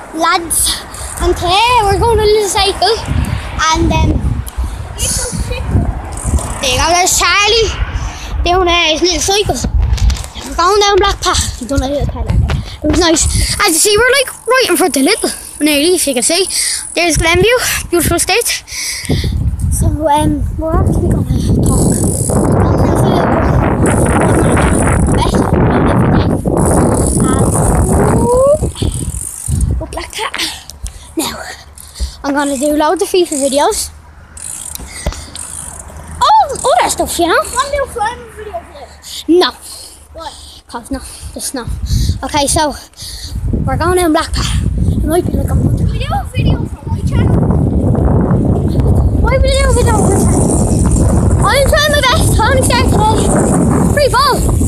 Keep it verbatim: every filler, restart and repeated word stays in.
lads, and today we're going to a little cycle, and um, there you go, there's Charlie down uh, his little cycle. We're going down Black Path. We've done a little pedal there. It was nice. As you see, we're like right in front of Little, nearly, if you can see. There's Glenview, beautiful state. So um, we're actually going to talk. Up like that. Now, I'm going to do loads of FIFA videos. Oh, other stuff, you know. One little climbing video for this. No. What? Cause no, just no. Okay, so we're going down Black Path. It might be like a month. Can we do a video for my channel? Why would we do a video for my channel? I'm trying my best. I only started today. Free ball.